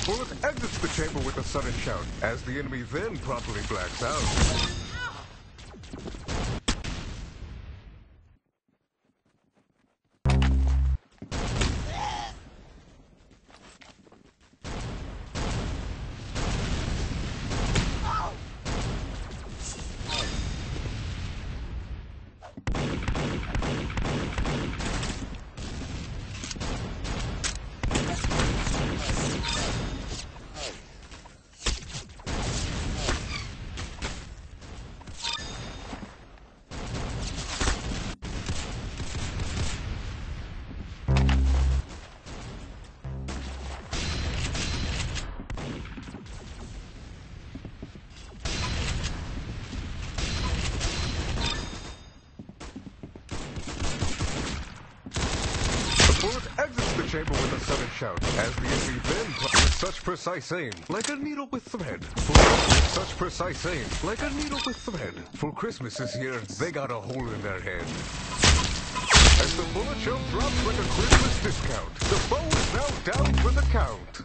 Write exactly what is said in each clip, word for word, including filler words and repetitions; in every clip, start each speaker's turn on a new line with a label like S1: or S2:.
S1: bullet exits the chamber with a sudden shout, as the enemy then promptly blacks out. Exits the chamber with a sudden shout, as the enemy then with such precise aim, like a needle with thread. For with such precise aim, like a needle with thread. For Christmas is here, they got a hole in their head. As the bullet shell drops like a Christmas discount, the foe is now down for the count.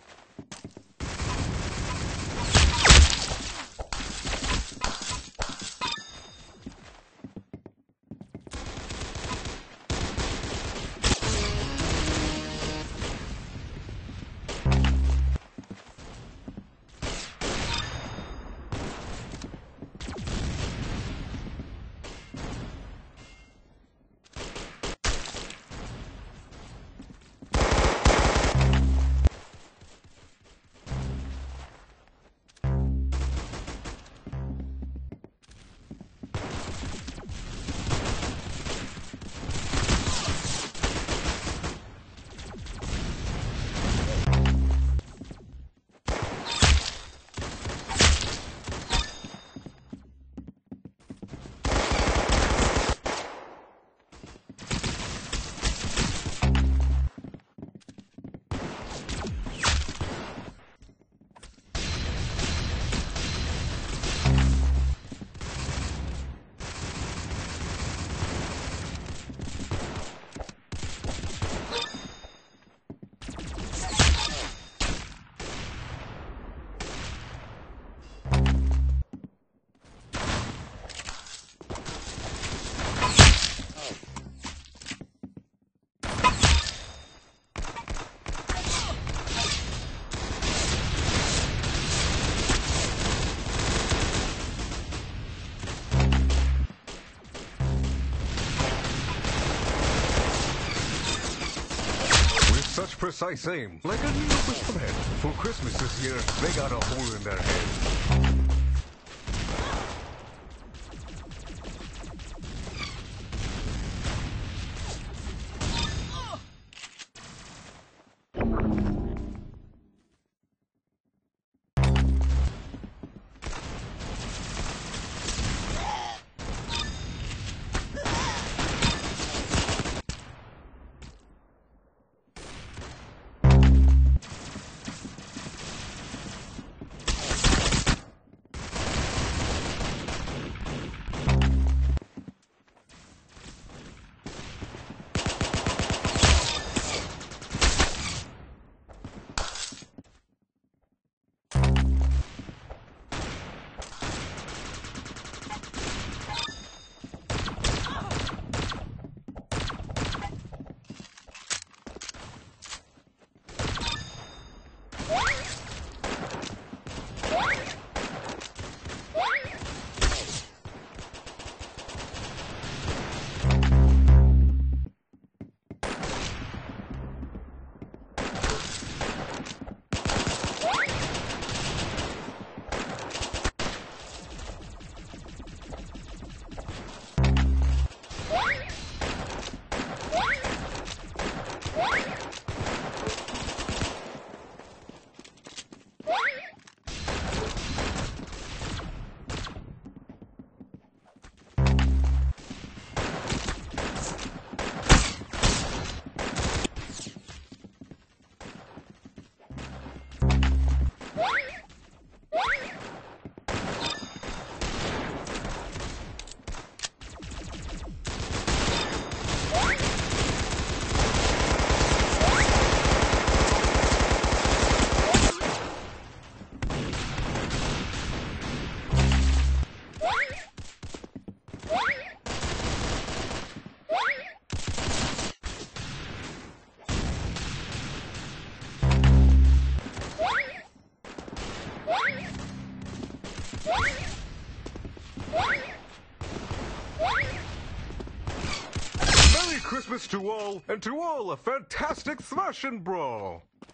S1: Such precise aim, like a needle with thread. For Christmas is here, they got a hole in their head. Christmas to all, and to all a fantastic thrash and brawl.